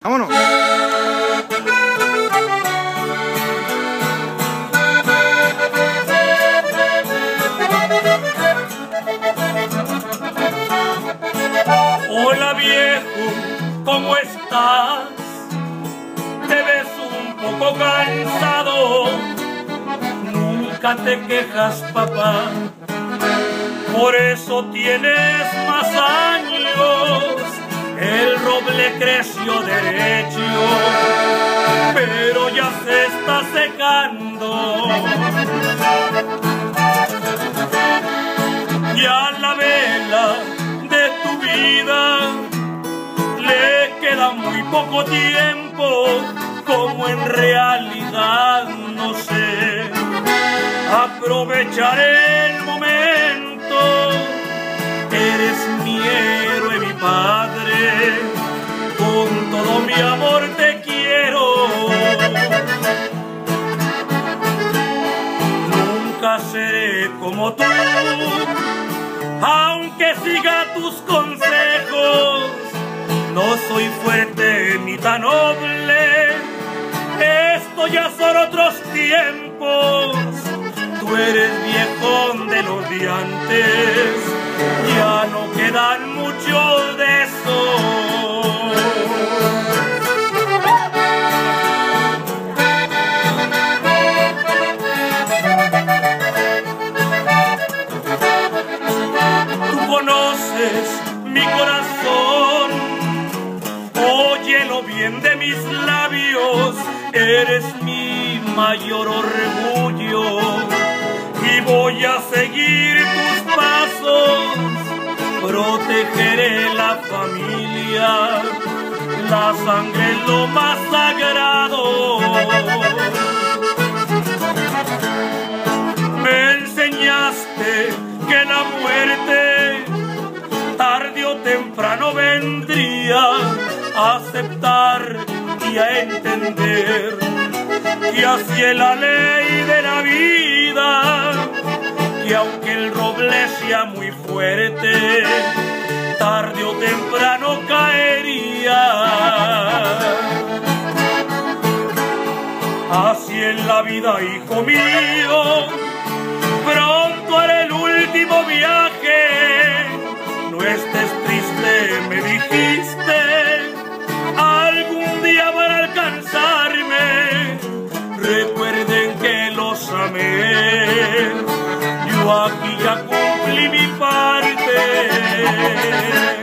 ¡Vámonos! Hola viejo, ¿cómo estás? Te ves un poco cansado, nunca te quejas, papá. Por eso tienes más años, el roble creció derecho, pero ya se está secando. Ya la vela de tu vida le queda muy poco tiempo, como en realidad no sé aprovechar el momento. Eres mi héroe, mi padre, con todo mi amor te quiero. Nunca seré como tú, aunque siga tus consejos. No soy fuerte ni tan noble, esto ya son otros tiempos. Tú eres viejón de los de antes, ya no quedan muchos de esos. Tú conoces mi corazón, óyelo bien de mis labios, eres mi mayor orgullo y voy a seguir tus pasos. Protegeré la familia, la sangre es lo más sagrado. Me enseñaste que la muerte tarde o temprano vendría, a aceptar y a entender que así es la ley de la vida, que aunque el roble sea muy fuerte, tarde o temprano caería. Así es la vida, hijo mío, pronto haré el último viaje. No estés triste, me dijiste, algún día van a alcanzarme. Recuerden que los amé, yo aquí ya cumplí mi parte.